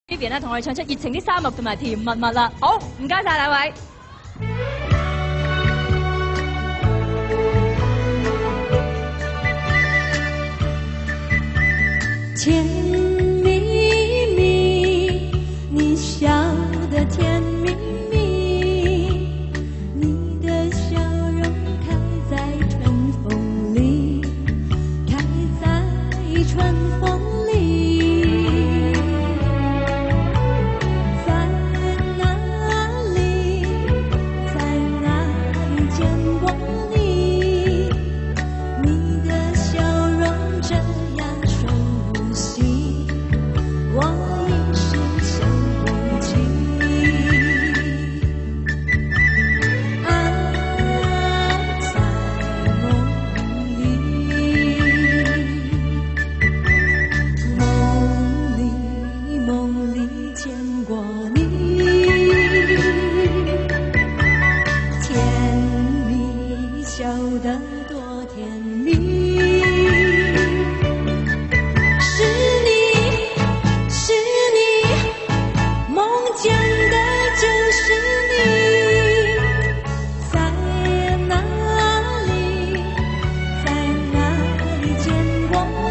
呢邊咧同我哋唱出熱情啲沙漠同埋甜蜜蜜啦。好，唔該晒兩位。 甜蜜蜜，你笑得甜蜜蜜，你的笑容开在春风里，开在春风里。在哪里，在哪里见过你？你的笑容这样深呼吸，我一时想不起。啊，在梦里，梦里见过你，甜蜜笑得多甜蜜。是你，梦见的就是你。在哪里，在哪里见过